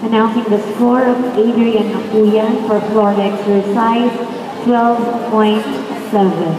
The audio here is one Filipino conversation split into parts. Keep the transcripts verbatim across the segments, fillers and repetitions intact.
Announcing the score of Adrian Napuyan for floor exercise twelve point seven.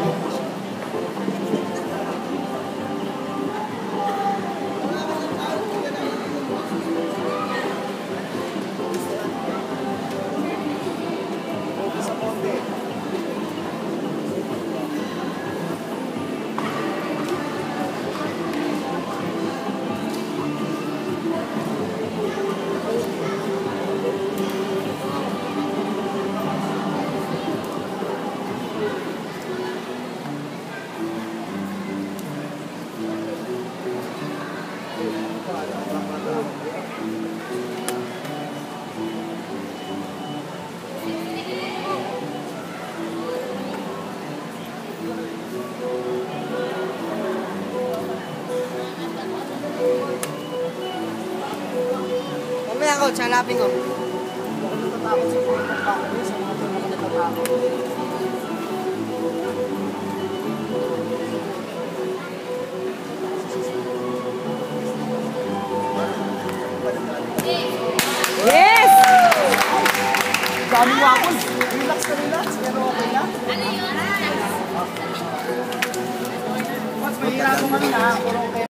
Mamaya ako, hanapin ko. Ako natatakot sa mga natatakot. Sa mga natatakot. Yes! Dami mo ako. Relax na relax. Pero okay na. Ano yun? Mas mahirap mo kami na.